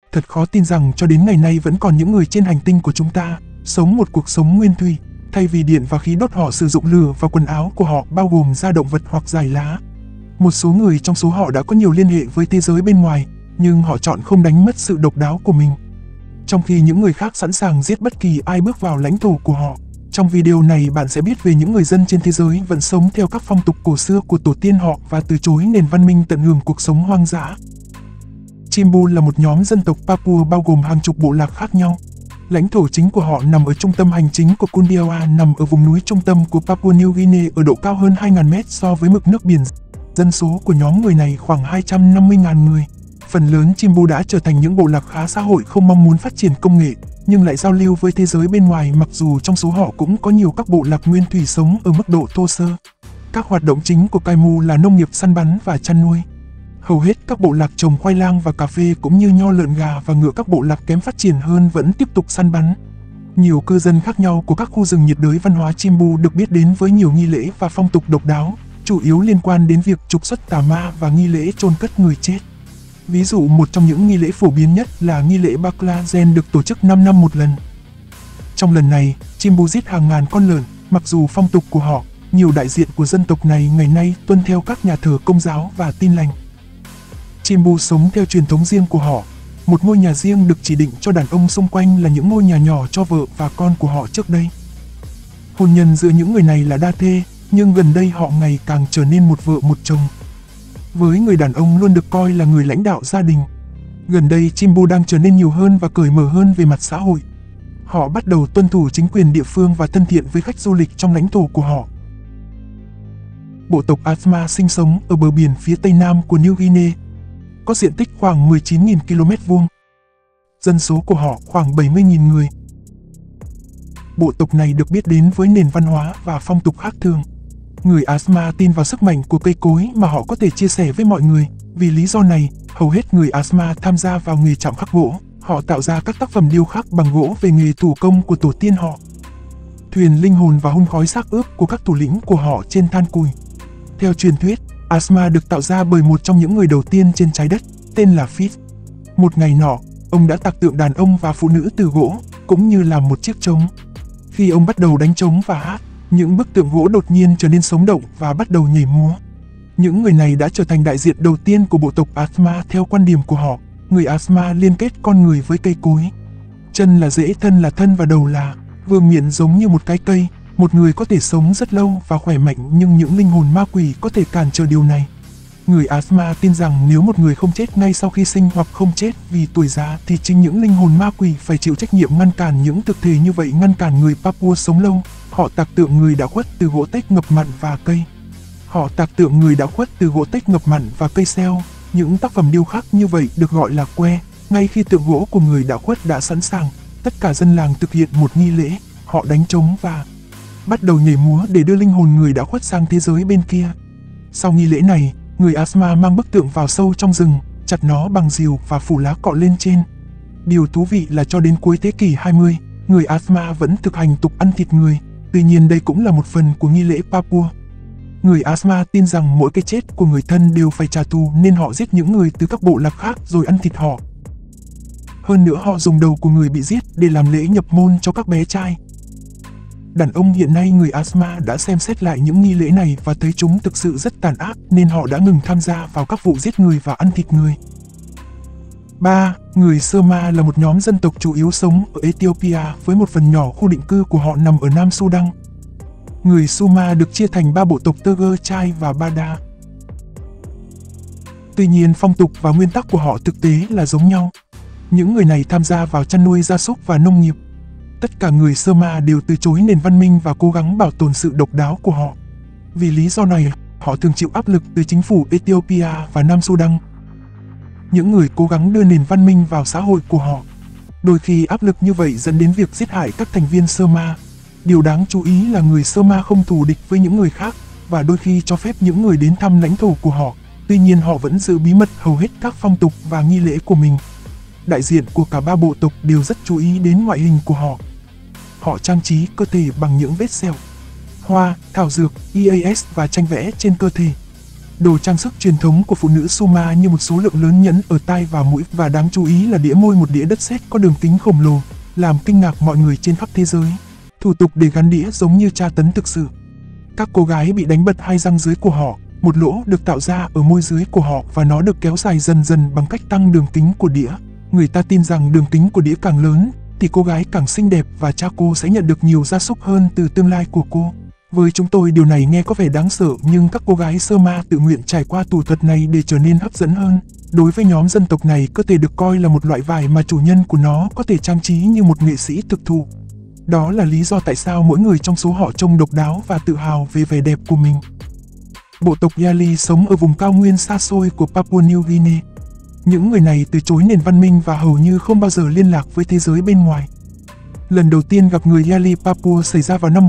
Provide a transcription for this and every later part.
Thật khó tin rằng cho đến ngày nay vẫn còn những người trên hành tinh của chúng ta sống một cuộc sống nguyên thủy. Thay vì điện và khí đốt, họ sử dụng lửa, và quần áo của họ bao gồm da động vật hoặc dài lá. Một số người trong số họ đã có nhiều liên hệ với thế giới bên ngoài, nhưng họ chọn không đánh mất sự độc đáo của mình. Trong khi những người khác sẵn sàng giết bất kỳ ai bước vào lãnh thổ của họ. Trong video này bạn sẽ biết về những người dân trên thế giới vẫn sống theo các phong tục cổ xưa của tổ tiên họ và từ chối nền văn minh tận hưởng cuộc sống hoang dã. Chimbu là một nhóm dân tộc Papua bao gồm hàng chục bộ lạc khác nhau. Lãnh thổ chính của họ nằm ở trung tâm hành chính của Kundiawa, nằm ở vùng núi trung tâm của Papua New Guinea ở độ cao hơn 2.000 mét so với mực nước biển. Dân số của nhóm người này khoảng 250.000 người. Phần lớn Chimbu đã trở thành những bộ lạc khá xã hội, không mong muốn phát triển công nghệ, nhưng lại giao lưu với thế giới bên ngoài, mặc dù trong số họ cũng có nhiều các bộ lạc nguyên thủy sống ở mức độ thô sơ. Các hoạt động chính của Kaimu là nông nghiệp, săn bắn và chăn nuôi. Hầu hết các bộ lạc trồng khoai lang và cà phê cũng như nho, lợn, gà và ngựa. Các bộ lạc kém phát triển hơn vẫn tiếp tục săn bắn. Nhiều cư dân khác nhau của các khu rừng nhiệt đới văn hóa Chimbu được biết đến với nhiều nghi lễ và phong tục độc đáo, chủ yếu liên quan đến việc trục xuất tà ma và nghi lễ chôn cất người chết. Ví dụ, một trong những nghi lễ phổ biến nhất là nghi lễ Baklazen được tổ chức 5 năm một lần. Trong lần này, Chimbu giết hàng ngàn con lợn. Mặc dù phong tục của họ, nhiều đại diện của dân tộc này ngày nay tuân theo các nhà thờ Công giáo và Tin lành. Chimbu sống theo truyền thống riêng của họ. Một ngôi nhà riêng được chỉ định cho đàn ông, xung quanh là những ngôi nhà nhỏ cho vợ và con của họ trước đây. Hôn nhân giữa những người này là đa thê, nhưng gần đây họ ngày càng trở nên một vợ một chồng. Với người đàn ông luôn được coi là người lãnh đạo gia đình. Gần đây Chimbu đang trở nên nhiều hơn và cởi mở hơn về mặt xã hội. Họ bắt đầu tuân thủ chính quyền địa phương và thân thiện với khách du lịch trong lãnh thổ của họ. Bộ tộc Asma sinh sống ở bờ biển phía tây nam của New Guinea, có diện tích khoảng 19.000 km². Dân số của họ khoảng 70.000 người. Bộ tộc này được biết đến với nền văn hóa và phong tục khác thường. Người Asma tin vào sức mạnh của cây cối mà họ có thể chia sẻ với mọi người. Vì lý do này, hầu hết người Asma tham gia vào nghề chạm khắc gỗ. Họ tạo ra các tác phẩm điêu khắc bằng gỗ về nghề thủ công của tổ tiên họ. Thuyền linh hồn và hun khói xác ướp của các thủ lĩnh của họ trên than củi. Theo truyền thuyết, Asma được tạo ra bởi một trong những người đầu tiên trên trái đất, tên là Fit. Một ngày nọ, ông đã tạc tượng đàn ông và phụ nữ từ gỗ, cũng như làm một chiếc trống. Khi ông bắt đầu đánh trống và hát, những bức tượng gỗ đột nhiên trở nên sống động và bắt đầu nhảy múa. Những người này đã trở thành đại diện đầu tiên của bộ tộc Asma theo quan điểm của họ. Người Asma liên kết con người với cây cối. Chân là rễ, thân là thân và đầu là vương miện, giống như một cái cây. Một người có thể sống rất lâu và khỏe mạnh, nhưng những linh hồn ma quỷ có thể cản trở điều này. Người Asma tin rằng nếu một người không chết ngay sau khi sinh hoặc không chết vì tuổi già, thì chính những linh hồn ma quỷ phải chịu trách nhiệm ngăn cản những thực thể như vậy, ngăn cản người Papua sống lâu. Họ tạc tượng người đã khuất từ gỗ tếch, ngập mặn và cây. Cây seo. Những tác phẩm điêu khắc như vậy được gọi là que. Ngay khi tượng gỗ của người đã khuất đã sẵn sàng, tất cả dân làng thực hiện một nghi lễ. Họ đánh trống và bắt đầu nhảy múa để đưa linh hồn người đã khuất sang thế giới bên kia. Sau nghi lễ này, người Asma mang bức tượng vào sâu trong rừng, chặt nó bằng rìu và phủ lá cọ lên trên. Điều thú vị là cho đến cuối thế kỷ 20, người Asma vẫn thực hành tục ăn thịt người. Tuy nhiên đây cũng là một phần của nghi lễ Papua. Người Asma tin rằng mỗi cái chết của người thân đều phải trả thù, nên họ giết những người từ các bộ lạc khác rồi ăn thịt họ. Hơn nữa, họ dùng đầu của người bị giết để làm lễ nhập môn cho các bé trai. Đàn ông hiện nay người Asma đã xem xét lại những nghi lễ này và thấy chúng thực sự rất tàn ác, nên họ đã ngừng tham gia vào các vụ giết người và ăn thịt người. 3. Người Sơ-ma là một nhóm dân tộc chủ yếu sống ở Ethiopia, với một phần nhỏ khu định cư của họ nằm ở Nam Sudan. Người Suma được chia thành 3 bộ tộc Tơ, Chai và Bada. Tuy nhiên, phong tục và nguyên tắc của họ thực tế là giống nhau. Những người này tham gia vào chăn nuôi gia súc và nông nghiệp. Tất cả người Sơ-ma đều từ chối nền văn minh và cố gắng bảo tồn sự độc đáo của họ. Vì lý do này, họ thường chịu áp lực từ chính phủ Ethiopia và Nam Sudan. Những người cố gắng đưa nền văn minh vào xã hội của họ. Đôi khi áp lực như vậy dẫn đến việc giết hại các thành viên Sơ-ma. Điều đáng chú ý là người Sơ-ma không thù địch với những người khác và đôi khi cho phép những người đến thăm lãnh thổ của họ. Tuy nhiên, họ vẫn giữ bí mật hầu hết các phong tục và nghi lễ của mình. Đại diện của cả 3 bộ tộc đều rất chú ý đến ngoại hình của họ. Họ trang trí cơ thể bằng những vết sẹo, hoa, thảo dược, EAS và tranh vẽ trên cơ thể. Đồ trang sức truyền thống của phụ nữ Sumer như một số lượng lớn nhẫn ở tai và mũi, và đáng chú ý là đĩa môi, một đĩa đất sét có đường kính khổng lồ, làm kinh ngạc mọi người trên khắp thế giới. Thủ tục để gắn đĩa giống như tra tấn thực sự. Các cô gái bị đánh bật hai răng dưới của họ, một lỗ được tạo ra ở môi dưới của họ và nó được kéo dài dần dần bằng cách tăng đường kính của đĩa. Người ta tin rằng đường kính của đĩa càng lớn thì cô gái càng xinh đẹp và cha cô sẽ nhận được nhiều gia súc hơn từ tương lai của cô. Với chúng tôi điều này nghe có vẻ đáng sợ, nhưng các cô gái Sumer tự nguyện trải qua thủ thuật này để trở nên hấp dẫn hơn. Đối với nhóm dân tộc này, cơ thể được coi là một loại vải mà chủ nhân của nó có thể trang trí như một nghệ sĩ thực thụ. Đó là lý do tại sao mỗi người trong số họ trông độc đáo và tự hào về vẻ đẹp của mình. Bộ tộc Yali sống ở vùng cao nguyên xa xôi của Papua New Guinea. Những người này từ chối nền văn minh và hầu như không bao giờ liên lạc với thế giới bên ngoài. Lần đầu tiên gặp người Yali Papua xảy ra vào năm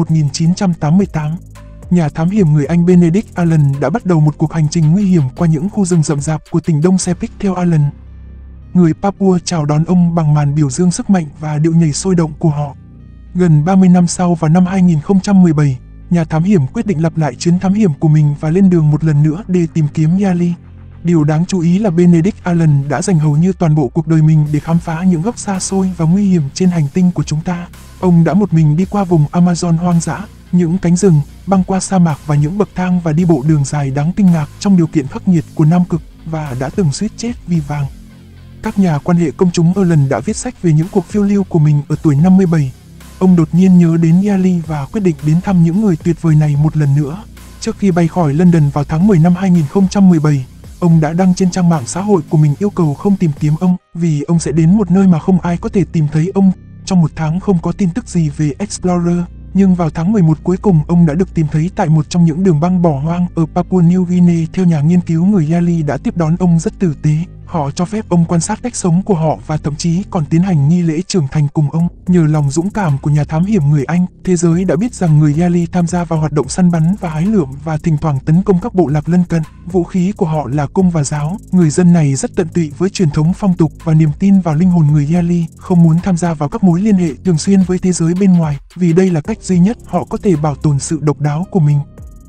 1988. Nhà thám hiểm người Anh Benedict Allen đã bắt đầu một cuộc hành trình nguy hiểm qua những khu rừng rậm rạp của tỉnh Đông Sepik theo Allen. Người Papua chào đón ông bằng màn biểu dương sức mạnh và điệu nhảy sôi động của họ. Gần 30 năm sau, vào năm 2017, nhà thám hiểm quyết định lặp lại chuyến thám hiểm của mình và lên đường một lần nữa để tìm kiếm Yali. Điều đáng chú ý là Benedict Allen đã dành hầu như toàn bộ cuộc đời mình để khám phá những góc xa xôi và nguy hiểm trên hành tinh của chúng ta. Ông đã một mình đi qua vùng Amazon hoang dã, những cánh rừng, băng qua sa mạc và những bậc thang và đi bộ đường dài đáng kinh ngạc trong điều kiện khắc nghiệt của Nam Cực, và đã từng suýt chết vì vàng. Các nhà quan hệ công chúng Allen đã viết sách về những cuộc phiêu lưu của mình ở tuổi 57. Ông đột nhiên nhớ đến Yali và quyết định đến thăm những người tuyệt vời này một lần nữa. Trước khi bay khỏi London vào tháng 10 năm 2017, ông đã đăng trên trang mạng xã hội của mình yêu cầu không tìm kiếm ông, vì ông sẽ đến một nơi mà không ai có thể tìm thấy ông. Trong một tháng không có tin tức gì về Explorer, nhưng vào tháng 11 cuối cùng ông đã được tìm thấy tại một trong những đường băng bỏ hoang ở Papua New Guinea. Theo nhà nghiên cứu, người Yali đã tiếp đón ông rất tử tế. Họ cho phép ông quan sát cách sống của họ và thậm chí còn tiến hành nghi lễ trưởng thành cùng ông. Nhờ lòng dũng cảm của nhà thám hiểm người Anh, thế giới đã biết rằng người Yali tham gia vào hoạt động săn bắn và hái lượm và thỉnh thoảng tấn công các bộ lạc lân cận. Vũ khí của họ là cung và giáo. Người dân này rất tận tụy với truyền thống phong tục và niềm tin vào linh hồn người Yali, không muốn tham gia vào các mối liên hệ thường xuyên với thế giới bên ngoài, vì đây là cách duy nhất họ có thể bảo tồn sự độc đáo của mình.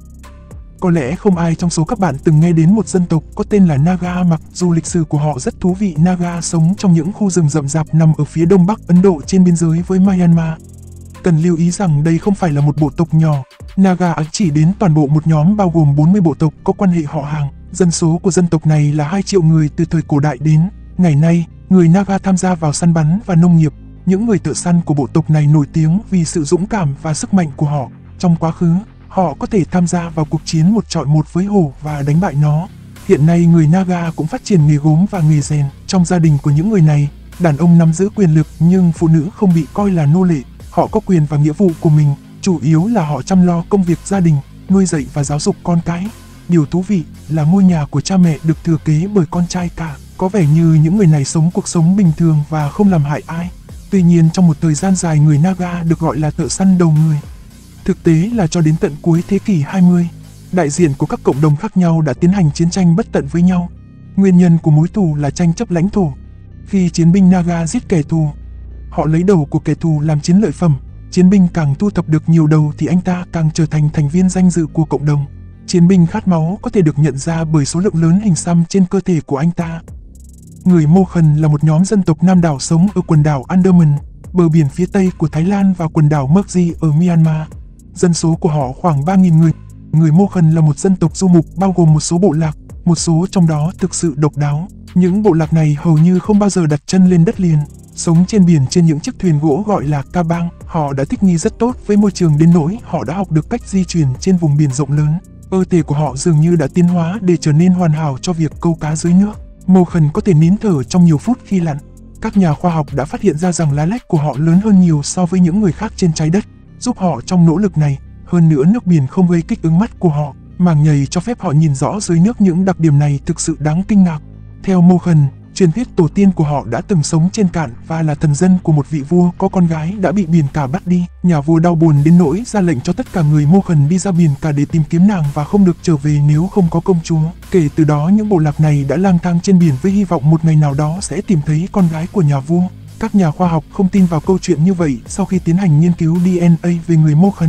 Có lẽ không ai trong số các bạn từng nghe đến một dân tộc có tên là Naga, mặc dù lịch sử của họ rất thú vị. Naga sống trong những khu rừng rậm rạp nằm ở phía đông bắc Ấn Độ trên biên giới với Myanmar. Cần lưu ý rằng đây không phải là một bộ tộc nhỏ. Naga chỉ đến toàn bộ một nhóm bao gồm 40 bộ tộc có quan hệ họ hàng. Dân số của dân tộc này là 2 triệu người từ thời cổ đại đến ngày nay. Người Naga tham gia vào săn bắn và nông nghiệp. Những người thợ săn của bộ tộc này nổi tiếng vì sự dũng cảm và sức mạnh của họ. Trong quá khứ, họ có thể tham gia vào cuộc chiến 1 chọi 1 với hổ và đánh bại nó. Hiện nay, người Naga cũng phát triển nghề gốm và nghề rèn. Trong gia đình của những người này, đàn ông nắm giữ quyền lực nhưng phụ nữ không bị coi là nô lệ. Họ có quyền và nghĩa vụ của mình, chủ yếu là họ chăm lo công việc gia đình, nuôi dạy và giáo dục con cái. Điều thú vị là ngôi nhà của cha mẹ được thừa kế bởi con trai cả. Có vẻ như những người này sống cuộc sống bình thường và không làm hại ai. Tuy nhiên, trong một thời gian dài, người Naga được gọi là thợ săn đầu người. Thực tế là cho đến tận cuối thế kỷ 20, đại diện của các cộng đồng khác nhau đã tiến hành chiến tranh bất tận với nhau. Nguyên nhân của mối thù là tranh chấp lãnh thổ. Khi chiến binh Naga giết kẻ thù, họ lấy đầu của kẻ thù làm chiến lợi phẩm. Chiến binh càng thu thập được nhiều đầu thì anh ta càng trở thành thành viên danh dự của cộng đồng. Chiến binh khát máu có thể được nhận ra bởi số lượng lớn hình xăm trên cơ thể của anh ta. Người Mokhan là một nhóm dân tộc Nam đảo sống ở quần đảo Andaman, bờ biển phía tây của Thái Lan và quần đảo Mersey ở Myanmar. Dân số của họ khoảng 3.000 người. Người Mokhan là một dân tộc du mục bao gồm một số bộ lạc, một số trong đó thực sự độc đáo. Những bộ lạc này hầu như không bao giờ đặt chân lên đất liền, sống trên biển trên những chiếc thuyền gỗ gọi là cabang. Họ đã thích nghi rất tốt với môi trường đến nỗi họ đã học được cách di chuyển trên vùng biển rộng lớn. Cơ thể của họ dường như đã tiến hóa để trở nên hoàn hảo cho việc câu cá dưới nước. Mokhan có thể nín thở trong nhiều phút khi lặn. Các nhà khoa học đã phát hiện ra rằng lá lách của họ lớn hơn nhiều so với những người khác trên trái đất, giúp họ trong nỗ lực này. Hơn nữa, nước biển không gây kích ứng mắt của họ. Màng nhầy cho phép họ nhìn rõ dưới nước. Những đặc điểm này thực sự đáng kinh ngạc. Theo Mokhan, truyền thuyết tổ tiên của họ đã từng sống trên cạn và là thần dân của một vị vua có con gái đã bị biển cả bắt đi. Nhà vua đau buồn đến nỗi ra lệnh cho tất cả người Mokhan đi ra biển cả để tìm kiếm nàng và không được trở về nếu không có công chúa. Kể từ đó, những bộ lạc này đã lang thang trên biển với hy vọng một ngày nào đó sẽ tìm thấy con gái của nhà vua. Các nhà khoa học không tin vào câu chuyện như vậy sau khi tiến hành nghiên cứu DNA về người Mokhan.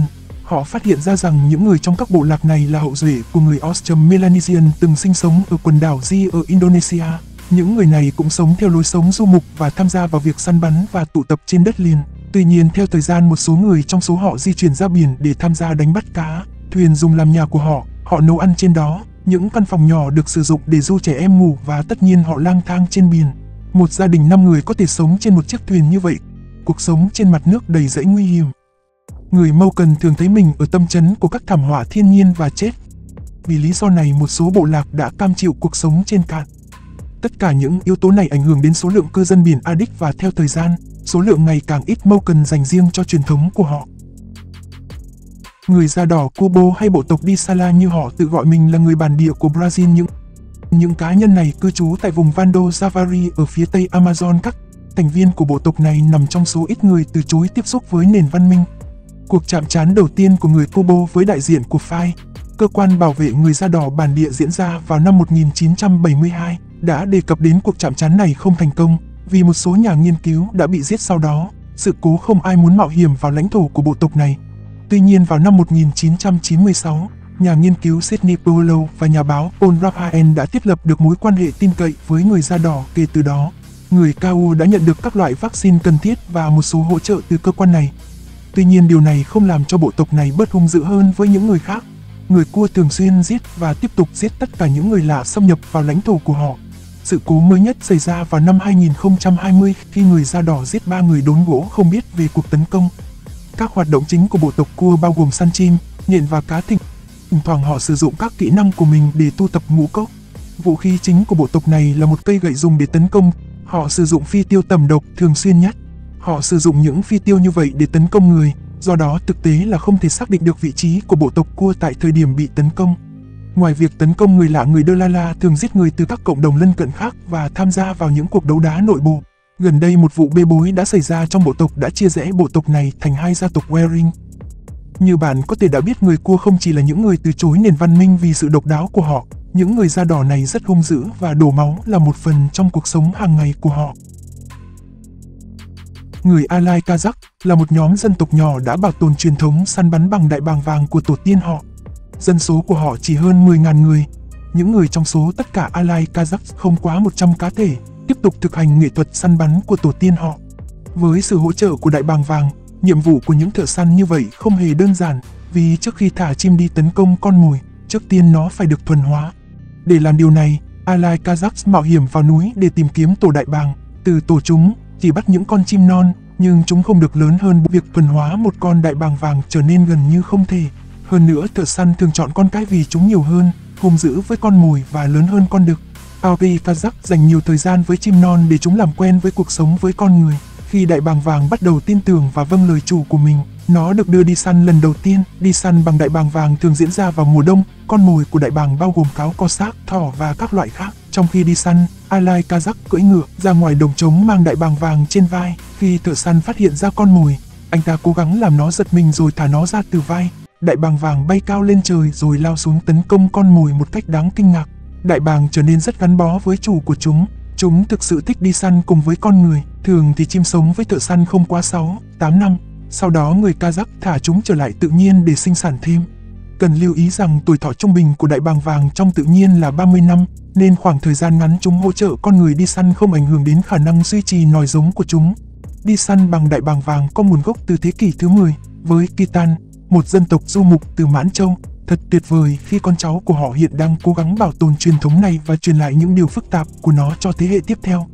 Họ phát hiện ra rằng những người trong các bộ lạc này là hậu duệ của người Australasian từng sinh sống ở quần đảo G ở Indonesia. Những người này cũng sống theo lối sống du mục và tham gia vào việc săn bắn và tụ tập trên đất liền. Tuy nhiên, theo thời gian, một số người trong số họ di chuyển ra biển để tham gia đánh bắt cá. Thuyền dùng làm nhà của họ nấu ăn trên đó. Những căn phòng nhỏ được sử dụng để du trẻ em ngủ và tất nhiên họ lang thang trên biển. Một gia đình 5 người có thể sống trên một chiếc thuyền như vậy. Cuộc sống trên mặt nước đầy rẫy nguy hiểm. Người Maucan thường thấy mình ở tâm chấn của các thảm họa thiên nhiên và chết. Vì lý do này, một số bộ lạc đã cam chịu cuộc sống trên cạn. Tất cả những yếu tố này ảnh hưởng đến số lượng cư dân biển Adik và theo thời gian, số lượng ngày càng ít Maucan dành riêng cho truyền thống của họ. Người da đỏ Kubo hay bộ tộc Disala như họ tự gọi mình là người bản địa của Brazil. Những cá nhân này cư trú tại vùng Vando Javari ở phía tây Amazon. Các thành viên của bộ tộc này nằm trong số ít người từ chối tiếp xúc với nền văn minh. Cuộc chạm trán đầu tiên của người Kubo với đại diện của phái, cơ quan bảo vệ người da đỏ bản địa diễn ra vào năm 1972, đã đề cập đến cuộc chạm trán này không thành công vì một số nhà nghiên cứu đã bị giết sau đó. Sự cố không ai muốn mạo hiểm vào lãnh thổ của bộ tộc này. Tuy nhiên, vào năm 1996, nhà nghiên cứu Sidney Paulo và nhà báo Paul Raphael đã thiết lập được mối quan hệ tin cậy với người da đỏ. Kể từ đó, người Kau đã nhận được các loại vaccine cần thiết và một số hỗ trợ từ cơ quan này. Tuy nhiên, điều này không làm cho bộ tộc này bớt hung dữ hơn với những người khác. Người Kua thường xuyên giết và tiếp tục giết tất cả những người lạ xâm nhập vào lãnh thổ của họ. Sự cố mới nhất xảy ra vào năm 2020 khi người da đỏ giết 3 người đốn gỗ không biết về cuộc tấn công. Các hoạt động chính của bộ tộc Kua bao gồm săn chim, nhện và cá. Thỉnh thoảng họ sử dụng các kỹ năng của mình để tu tập ngũ cốc. Vũ khí chính của bộ tộc này là một cây gậy dùng để tấn công. Họ sử dụng phi tiêu tầm độc thường xuyên nhất. Họ sử dụng những phi tiêu như vậy để tấn công người, do đó thực tế là không thể xác định được vị trí của bộ tộc Kua tại thời điểm bị tấn công. Ngoài việc tấn công người lạ, người Dalala thường giết người từ các cộng đồng lân cận khác và tham gia vào những cuộc đấu đá nội bộ. Gần đây, một vụ bê bối đã xảy ra trong bộ tộc đã chia rẽ bộ tộc này thành hai gia tộc Waring. Như bạn có thể đã biết, người Kua không chỉ là những người từ chối nền văn minh vì sự độc đáo của họ. Những người da đỏ này rất hung dữ và đổ máu là một phần trong cuộc sống hàng ngày của họ. Người Alai Kazakh là một nhóm dân tộc nhỏ đã bảo tồn truyền thống săn bắn bằng đại bàng vàng của tổ tiên họ. Dân số của họ chỉ hơn 10.000 người. Những người trong số tất cả Alai Kazakh không quá 100 cá thể, tiếp tục thực hành nghệ thuật săn bắn của tổ tiên họ. Với sự hỗ trợ của đại bàng vàng, nhiệm vụ của những thợ săn như vậy không hề đơn giản, vì trước khi thả chim đi tấn công con mồi, trước tiên nó phải được thuần hóa. Để làm điều này, Alai Kazakh mạo hiểm vào núi để tìm kiếm tổ đại bàng. Từ tổ chúng, chỉ bắt những con chim non, nhưng chúng không được lớn hơn. Việc thuần hóa một con đại bàng vàng trở nên gần như không thể. Hơn nữa, thợ săn thường chọn con cái vì chúng nhiều hơn, hung dữ với con mồi và lớn hơn con đực. Alai Kazakh dành nhiều thời gian với chim non để chúng làm quen với cuộc sống với con người. Khi đại bàng vàng bắt đầu tin tưởng và vâng lời chủ của mình, nó được đưa đi săn lần đầu tiên. Đi săn bằng đại bàng vàng thường diễn ra vào mùa đông. Con mồi của đại bàng bao gồm cáo co xác, thỏ và các loại khác. Trong khi đi săn, Alai Kazakh cưỡi ngựa ra ngoài đồng trống mang đại bàng vàng trên vai. Khi thợ săn phát hiện ra con mồi, anh ta cố gắng làm nó giật mình rồi thả nó ra từ vai. Đại bàng vàng bay cao lên trời rồi lao xuống tấn công con mồi một cách đáng kinh ngạc. Đại bàng trở nên rất gắn bó với chủ của chúng. Chúng thực sự thích đi săn cùng với con người. Thường thì chim sống với thợ săn không quá 6-8 năm. Sau đó người Kazakh thả chúng trở lại tự nhiên để sinh sản thêm. Cần lưu ý rằng tuổi thọ trung bình của đại bàng vàng trong tự nhiên là 30 năm, nên khoảng thời gian ngắn chúng hỗ trợ con người đi săn không ảnh hưởng đến khả năng duy trì nòi giống của chúng. Đi săn bằng đại bàng vàng có nguồn gốc từ thế kỷ thứ 10, với Khitan, một dân tộc du mục từ Mãn Châu. Thật tuyệt vời khi con cháu của họ hiện đang cố gắng bảo tồn truyền thống này và truyền lại những điều phức tạp của nó cho thế hệ tiếp theo.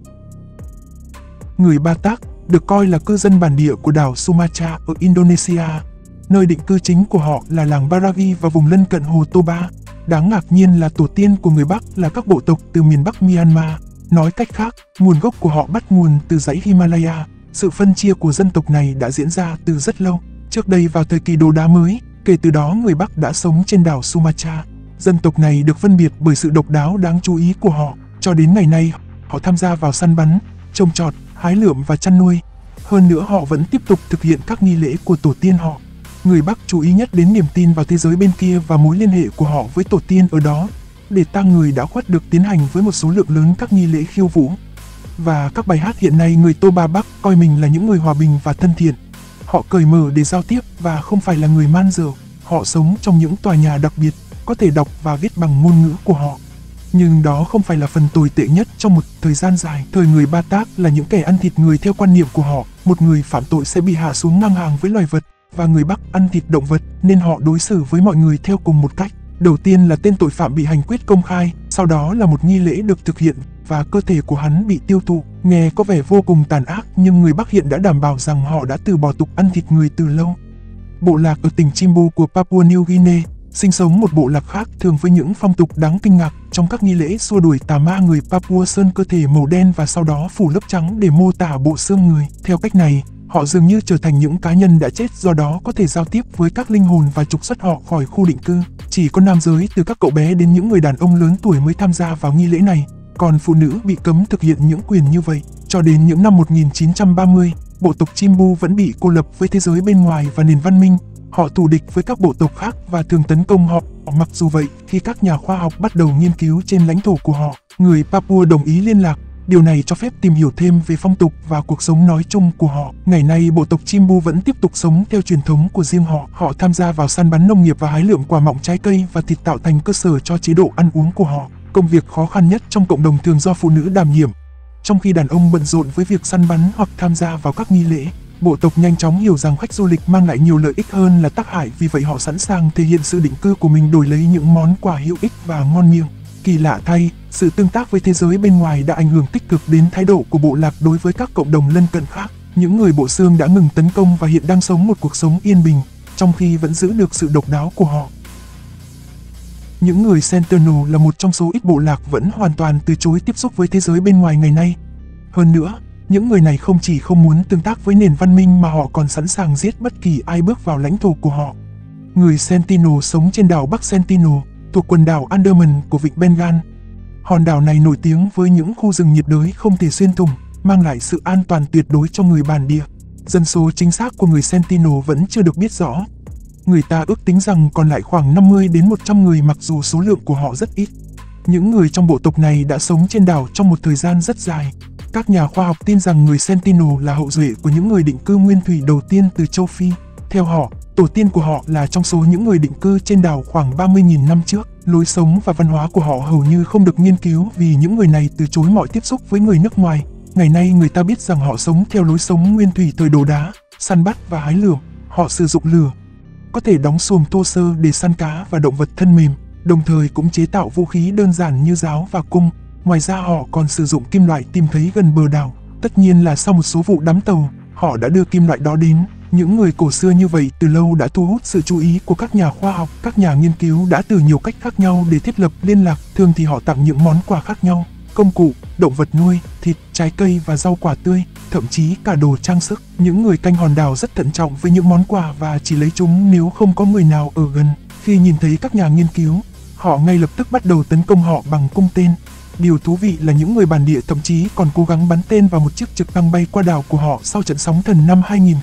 Người Batak được coi là cư dân bản địa của đảo Sumatra ở Indonesia. Nơi định cư chính của họ là làng Baragi và vùng lân cận hồ Toba. Đáng ngạc nhiên là tổ tiên của người Bắc là các bộ tộc từ miền Bắc Myanmar. Nói cách khác, nguồn gốc của họ bắt nguồn từ dãy Himalaya. Sự phân chia của dân tộc này đã diễn ra từ rất lâu. Trước đây vào thời kỳ đồ đá mới, kể từ đó người Bắc đã sống trên đảo Sumatra. Dân tộc này được phân biệt bởi sự độc đáo đáng chú ý của họ. Cho đến ngày nay, họ tham gia vào săn bắn, trồng trọt, hái lượm và chăn nuôi. Hơn nữa, họ vẫn tiếp tục thực hiện các nghi lễ của tổ tiên họ. Người Bắc chú ý nhất đến niềm tin vào thế giới bên kia và mối liên hệ của họ với tổ tiên ở đó. Để tang người đã khuất được tiến hành với một số lượng lớn các nghi lễ khiêu vũ. Và các bài hát hiện nay, người Toba Bắc coi mình là những người hòa bình và thân thiện. Họ cởi mở để giao tiếp và không phải là người man dợ. Họ sống trong những tòa nhà đặc biệt, có thể đọc và viết bằng ngôn ngữ của họ. Nhưng đó không phải là phần tồi tệ nhất trong một thời gian dài. Thời người Batak là những kẻ ăn thịt người theo quan niệm của họ. Một người phạm tội sẽ bị hạ xuống ngang hàng với loài vật, và người Bắc ăn thịt động vật nên họ đối xử với mọi người theo cùng một cách. Đầu tiên là tên tội phạm bị hành quyết công khai, sau đó là một nghi lễ được thực hiện và cơ thể của hắn bị tiêu thụ. Nghe có vẻ vô cùng tàn ác, nhưng người Bắc hiện đã đảm bảo rằng họ đã từ bỏ tục ăn thịt người từ lâu. Bộ lạc ở tỉnh Chimbu của Papua New Guinea sinh sống một bộ lạc khác thường với những phong tục đáng kinh ngạc. Trong các nghi lễ xua đuổi tà ma, người Papua sơn cơ thể màu đen và sau đó phủ lớp trắng để mô tả bộ xương người. Theo cách này, họ dường như trở thành những cá nhân đã chết, do đó có thể giao tiếp với các linh hồn và trục xuất họ khỏi khu định cư. Chỉ có nam giới từ các cậu bé đến những người đàn ông lớn tuổi mới tham gia vào nghi lễ này, còn phụ nữ bị cấm thực hiện những quyền như vậy. Cho đến những năm 1930, bộ tộc Chimbu vẫn bị cô lập với thế giới bên ngoài và nền văn minh. Họ thù địch với các bộ tộc khác và thường tấn công họ. Mặc dù vậy, khi các nhà khoa học bắt đầu nghiên cứu trên lãnh thổ của họ, người Papua đồng ý liên lạc. Điều này cho phép tìm hiểu thêm về phong tục và cuộc sống nói chung của họ. Ngày nay, bộ tộc Chimbu vẫn tiếp tục sống theo truyền thống của riêng họ. Họ tham gia vào săn bắn nông nghiệp và hái lượm quả mọng, trái cây và thịt tạo thành cơ sở cho chế độ ăn uống của họ. Công việc khó khăn nhất trong cộng đồng thường do phụ nữ đảm nhiệm, trong khi đàn ông bận rộn với việc săn bắn hoặc tham gia vào các nghi lễ. Bộ tộc nhanh chóng hiểu rằng khách du lịch mang lại nhiều lợi ích hơn là tác hại, vì vậy họ sẵn sàng thể hiện sự định cư của mình đổi lấy những món quà hữu ích và ngon miệng. Kỳ lạ thay, sự tương tác với thế giới bên ngoài đã ảnh hưởng tích cực đến thái độ của bộ lạc đối với các cộng đồng lân cận khác. Những người bộ xương đã ngừng tấn công và hiện đang sống một cuộc sống yên bình, trong khi vẫn giữ được sự độc đáo của họ. Những người Sentinel là một trong số ít bộ lạc vẫn hoàn toàn từ chối tiếp xúc với thế giới bên ngoài ngày nay. Hơn nữa, những người này không chỉ không muốn tương tác với nền văn minh mà họ còn sẵn sàng giết bất kỳ ai bước vào lãnh thổ của họ. Người Sentinel sống trên đảo Bắc Sentinel, thuộc quần đảo Andaman của vịnh Bengal. Hòn đảo này nổi tiếng với những khu rừng nhiệt đới không thể xuyên thủng, mang lại sự an toàn tuyệt đối cho người bản địa. Dân số chính xác của người Sentinel vẫn chưa được biết rõ. Người ta ước tính rằng còn lại khoảng 50 đến 100 người, mặc dù số lượng của họ rất ít. Những người trong bộ tộc này đã sống trên đảo trong một thời gian rất dài. Các nhà khoa học tin rằng người Sentinel là hậu duệ của những người định cư nguyên thủy đầu tiên từ châu Phi. Theo họ, tổ tiên của họ là trong số những người định cư trên đảo khoảng 30.000 năm trước. Lối sống và văn hóa của họ hầu như không được nghiên cứu vì những người này từ chối mọi tiếp xúc với người nước ngoài. Ngày nay người ta biết rằng họ sống theo lối sống nguyên thủy thời đồ đá, săn bắt và hái lượm. Họ sử dụng lửa, có thể đóng xuồng thô sơ để săn cá và động vật thân mềm, đồng thời cũng chế tạo vũ khí đơn giản như giáo và cung. Ngoài ra họ còn sử dụng kim loại tìm thấy gần bờ đảo. Tất nhiên là sau một số vụ đắm tàu, họ đã đưa kim loại đó đến. Những người cổ xưa như vậy từ lâu đã thu hút sự chú ý của các nhà khoa học. Các nhà nghiên cứu đã từ nhiều cách khác nhau để thiết lập liên lạc. Thường thì họ tặng những món quà khác nhau, công cụ, động vật nuôi, thịt, trái cây và rau quả tươi, thậm chí cả đồ trang sức. Những người canh hòn đảo rất thận trọng với những món quà và chỉ lấy chúng nếu không có người nào ở gần. Khi nhìn thấy các nhà nghiên cứu, họ ngay lập tức bắt đầu tấn công họ bằng cung tên. Điều thú vị là những người bản địa thậm chí còn cố gắng bắn tên vào một chiếc trực thăng bay qua đảo của họ sau trận sóng thần năm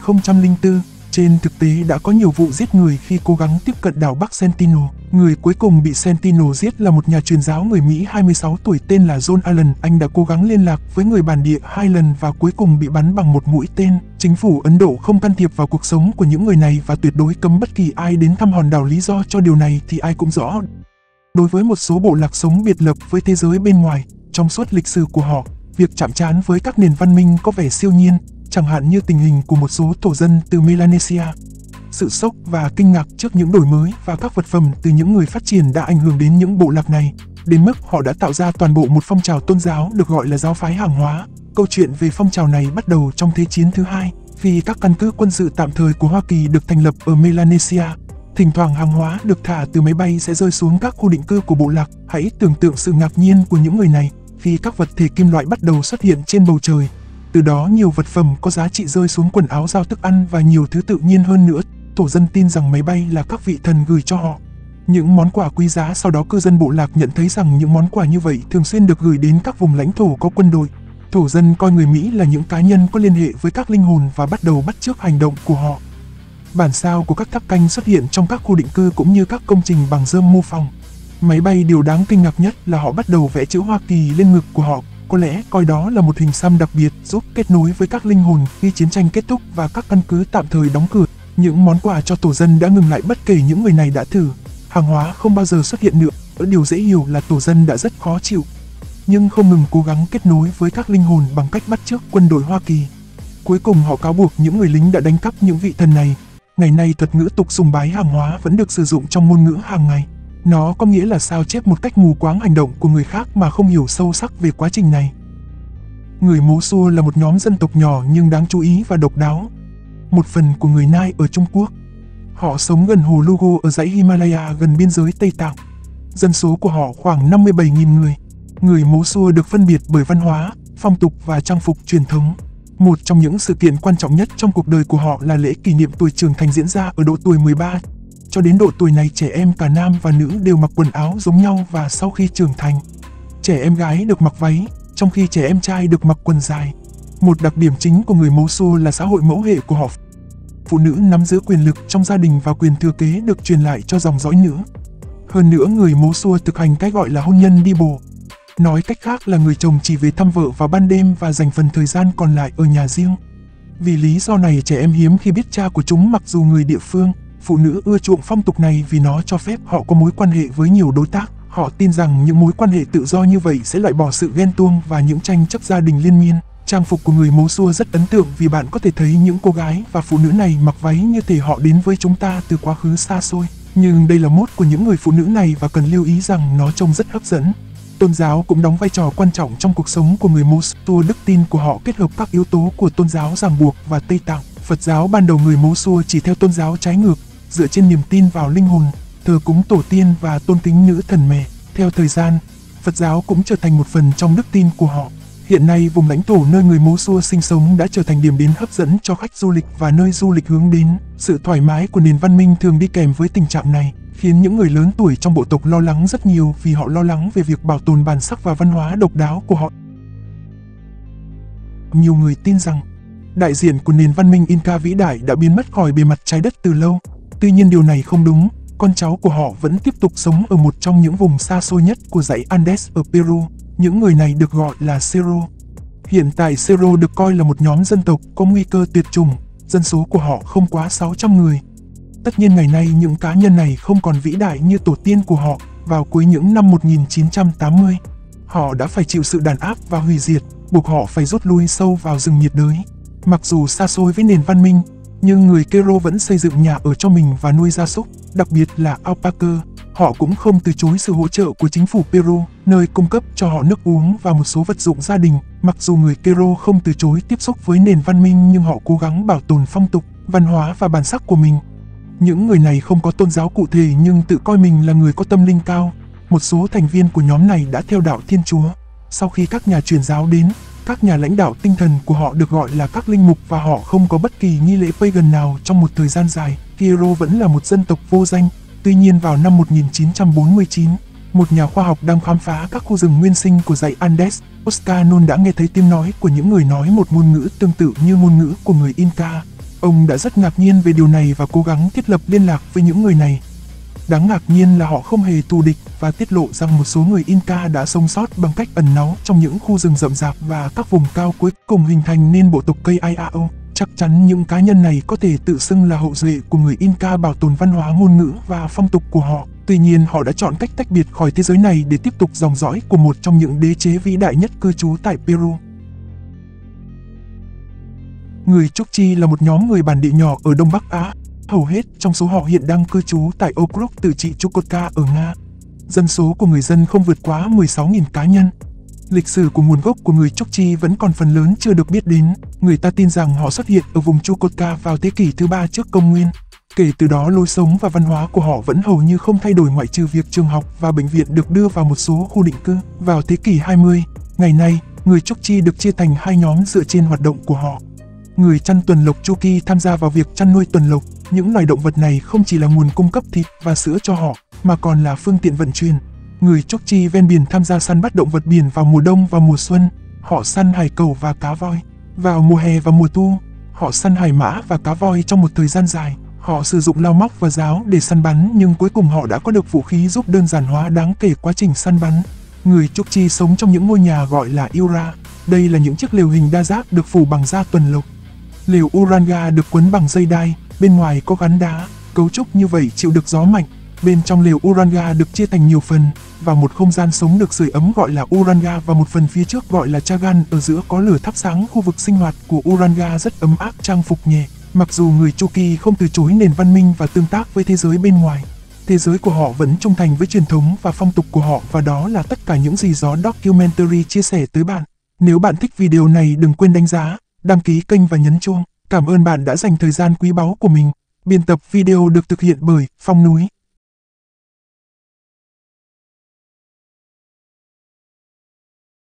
2004. Trên thực tế đã có nhiều vụ giết người khi cố gắng tiếp cận đảo Bắc Sentinel. Người cuối cùng bị Sentinel giết là một nhà truyền giáo người Mỹ 26 tuổi tên là John Allen. Anh đã cố gắng liên lạc với người bản địa 2 lần và cuối cùng bị bắn bằng một mũi tên. Chính phủ Ấn Độ không can thiệp vào cuộc sống của những người này và tuyệt đối cấm bất kỳ ai đến thăm hòn đảo. Lý do cho điều này thì ai cũng rõ. Đối với một số bộ lạc sống biệt lập với thế giới bên ngoài, trong suốt lịch sử của họ, việc chạm trán với các nền văn minh có vẻ siêu nhiên, chẳng hạn như tình hình của một số thổ dân từ Melanesia. Sự sốc và kinh ngạc trước những đổi mới và các vật phẩm từ những người phát triển đã ảnh hưởng đến những bộ lạc này, đến mức họ đã tạo ra toàn bộ một phong trào tôn giáo được gọi là giáo phái hàng hóa. Câu chuyện về phong trào này bắt đầu trong Thế chiến thứ hai, khi các căn cứ quân sự tạm thời của Hoa Kỳ được thành lập ở Melanesia. Thỉnh thoảng hàng hóa được thả từ máy bay sẽ rơi xuống các khu định cư của bộ lạc. Hãy tưởng tượng sự ngạc nhiên của những người này khi các vật thể kim loại bắt đầu xuất hiện trên bầu trời. Từ đó nhiều vật phẩm có giá trị rơi xuống, quần áo, dao, thức ăn và nhiều thứ tự nhiên hơn nữa. Thổ dân tin rằng máy bay là các vị thần gửi cho họ những món quà quý giá. Sau đó cư dân bộ lạc nhận thấy rằng những món quà như vậy thường xuyên được gửi đến các vùng lãnh thổ có quân đội. Thổ dân coi người Mỹ là những cá nhân có liên hệ với các linh hồn và bắt đầu bắt chước hành động của họ. Bản sao của các tháp canh xuất hiện trong các khu định cư cũng như các công trình bằng rơm mô phỏng máy bay. Điều đáng kinh ngạc nhất là họ bắt đầu vẽ chữ Hoa Kỳ lên ngực của họ. có lẽ coi đó là một hình xăm đặc biệt giúp kết nối với các linh hồn khi chiến tranh kết thúc và các căn cứ tạm thời đóng cửa. Những món quà cho tổ dân đã ngừng lại bất kể những người này đã thử. Hàng hóa không bao giờ xuất hiện nữa. Điều dễ hiểu là tổ dân đã rất khó chịu, nhưng không ngừng cố gắng kết nối với các linh hồn bằng cách bắt chước quân đội Hoa Kỳ. Cuối cùng họ cáo buộc những người lính đã đánh cắp những vị thần này. Ngày nay thuật ngữ tục sùng bái hàng hóa vẫn được sử dụng trong ngôn ngữ hàng ngày. Nó có nghĩa là sao chép một cách mù quáng hành động của người khác mà không hiểu sâu sắc về quá trình này. Người Mosul là một nhóm dân tộc nhỏ nhưng đáng chú ý và độc đáo. Một phần của người Nai ở Trung Quốc. Họ sống gần hồ Logo ở dãy Himalaya gần biên giới Tây Tạng. Dân số của họ khoảng 57.000 người. Người Mosul được phân biệt bởi văn hóa, phong tục và trang phục truyền thống. Một trong những sự kiện quan trọng nhất trong cuộc đời của họ là lễ kỷ niệm tuổi trưởng thành diễn ra ở độ tuổi 13. Cho đến độ tuổi này, trẻ em cả nam và nữ đều mặc quần áo giống nhau, và sau khi trưởng thành, trẻ em gái được mặc váy, trong khi trẻ em trai được mặc quần dài. Một đặc điểm chính của người Mosul là xã hội mẫu hệ của họ. Phụ nữ nắm giữ quyền lực trong gia đình và quyền thừa kế được truyền lại cho dòng dõi nữ. Hơn nữa, người Mosul thực hành cái gọi là hôn nhân đi bổ. Nói cách khác là người chồng chỉ về thăm vợ vào ban đêm và dành phần thời gian còn lại ở nhà riêng. Vì lý do này, trẻ em hiếm khi biết cha của chúng mặc dù người địa phương. Phụ nữ ưa chuộng phong tục này vì nó cho phép họ có mối quan hệ với nhiều đối tác. Họ tin rằng những mối quan hệ tự do như vậy sẽ loại bỏ sự ghen tuông và những tranh chấp gia đình liên miên. Trang phục của người Mosul rất ấn tượng vì bạn có thể thấy những cô gái và phụ nữ này mặc váy như thể họ đến với chúng ta từ quá khứ xa xôi. Nhưng đây là mốt của những người phụ nữ này và cần lưu ý rằng nó trông rất hấp dẫn. Tôn giáo cũng đóng vai trò quan trọng trong cuộc sống của người Mosul. Đức tin của họ kết hợp các yếu tố của tôn giáo ràng buộc và Tây Tạng. Phật giáo ban đầu người Mosul chỉ theo tôn giáo trái ngược, dựa trên niềm tin vào linh hồn, thờ cúng tổ tiên và tôn kính nữ thần mẹ. Theo thời gian, Phật giáo cũng trở thành một phần trong đức tin của họ. Hiện nay, vùng lãnh thổ nơi người Mosul sinh sống đã trở thành điểm đến hấp dẫn cho khách du lịch và nơi du lịch hướng đến. Sự thoải mái của nền văn minh thường đi kèm với tình trạng này, khiến những người lớn tuổi trong bộ tộc lo lắng rất nhiều vì họ lo lắng về việc bảo tồn bản sắc và văn hóa độc đáo của họ. Nhiều người tin rằng đại diện của nền văn minh Inca vĩ đại đã biến mất khỏi bề mặt trái đất từ lâu. Tuy nhiên điều này không đúng, con cháu của họ vẫn tiếp tục sống ở một trong những vùng xa xôi nhất của dãy Andes ở Peru. Những người này được gọi là Cerro. Hiện tại Cerro được coi là một nhóm dân tộc có nguy cơ tuyệt chủng, dân số của họ không quá 600 người. Tất nhiên ngày nay những cá nhân này không còn vĩ đại như tổ tiên của họ. Vào cuối những năm 1980, họ đã phải chịu sự đàn áp và hủy diệt, buộc họ phải rút lui sâu vào rừng nhiệt đới. Mặc dù xa xôi với nền văn minh, nhưng người Cerro vẫn xây dựng nhà ở cho mình và nuôi gia súc, đặc biệt là alpaca. Họ cũng không từ chối sự hỗ trợ của chính phủ Peru, nơi cung cấp cho họ nước uống và một số vật dụng gia đình. Mặc dù người Cerro không từ chối tiếp xúc với nền văn minh, nhưng họ cố gắng bảo tồn phong tục, văn hóa và bản sắc của mình. Những người này không có tôn giáo cụ thể nhưng tự coi mình là người có tâm linh cao. Một số thành viên của nhóm này đã theo đạo Thiên Chúa. Sau khi các nhà truyền giáo đến, các nhà lãnh đạo tinh thần của họ được gọi là các linh mục và họ không có bất kỳ nghi lễ pagan nào trong một thời gian dài. Cerro vẫn là một dân tộc vô danh. Tuy nhiên vào năm 1949, một nhà khoa học đang khám phá các khu rừng nguyên sinh của dãy Andes, Oscar Nôn đã nghe thấy tiếng nói của những người nói một ngôn ngữ tương tự như ngôn ngữ của người Inca. Ông đã rất ngạc nhiên về điều này và cố gắng thiết lập liên lạc với những người này. Đáng ngạc nhiên là họ không hề thù địch và tiết lộ rằng một số người Inca đã sống sót bằng cách ẩn náu trong những khu rừng rậm rạp và các vùng cao, cuối cùng hình thành nên bộ tộc cây Ayao. Chắc chắn những cá nhân này có thể tự xưng là hậu duệ của người Inca bảo tồn văn hóa, ngôn ngữ và phong tục của họ. Tuy nhiên họ đã chọn cách tách biệt khỏi thế giới này để tiếp tục dòng dõi của một trong những đế chế vĩ đại nhất cư trú tại Peru. Người Chukchi là một nhóm người bản địa nhỏ ở Đông Bắc Á. Hầu hết trong số họ hiện đang cư trú tại Okrug, tự trị Chukotka ở Nga. Dân số của người dân không vượt quá 16.000 cá nhân. Lịch sử của nguồn gốc của người Chukchi vẫn còn phần lớn chưa được biết đến. Người ta tin rằng họ xuất hiện ở vùng Chukotka vào thế kỷ thứ 3 trước công nguyên. Kể từ đó, lối sống và văn hóa của họ vẫn hầu như không thay đổi ngoại trừ việc trường học và bệnh viện được đưa vào một số khu định cư. Vào thế kỷ 20, ngày nay, người Chukchi được chia thành hai nhóm dựa trên hoạt động của họ. Người chăn tuần lộc Chuki tham gia vào việc chăn nuôi tuần lộc. Những loài động vật này không chỉ là nguồn cung cấp thịt và sữa cho họ, mà còn là phương tiện vận chuyển. Người Chukchi ven biển tham gia săn bắt động vật biển vào mùa đông và mùa xuân. Họ săn hải cẩu và cá voi. Vào mùa hè và mùa thu, họ săn hải mã và cá voi trong một thời gian dài. Họ sử dụng lao móc và giáo để săn bắn, nhưng cuối cùng họ đã có được vũ khí giúp đơn giản hóa đáng kể quá trình săn bắn. Người Chukchi sống trong những ngôi nhà gọi là Ura. Đây là những chiếc lều hình đa giác được phủ bằng da tuần lộc. Lều Uranga được quấn bằng dây đai, bên ngoài có gắn đá, cấu trúc như vậy chịu được gió mạnh. Bên trong lều Uranga được chia thành nhiều phần, và một không gian sống được sưởi ấm gọi là Uranga và một phần phía trước gọi là Chagan. Ở giữa có lửa thắp sáng khu vực sinh hoạt của Uranga rất ấm áp, trang phục nhẹ. Mặc dù người Chuki không từ chối nền văn minh và tương tác với thế giới bên ngoài, thế giới của họ vẫn trung thành với truyền thống và phong tục của họ, và đó là tất cả những gì Gió Documentary chia sẻ tới bạn. Nếu bạn thích video này đừng quên đánh giá, đăng ký kênh và nhấn chuông. Cảm ơn bạn đã dành thời gian quý báu của mình. Biên tập video được thực hiện bởi Phong Núi.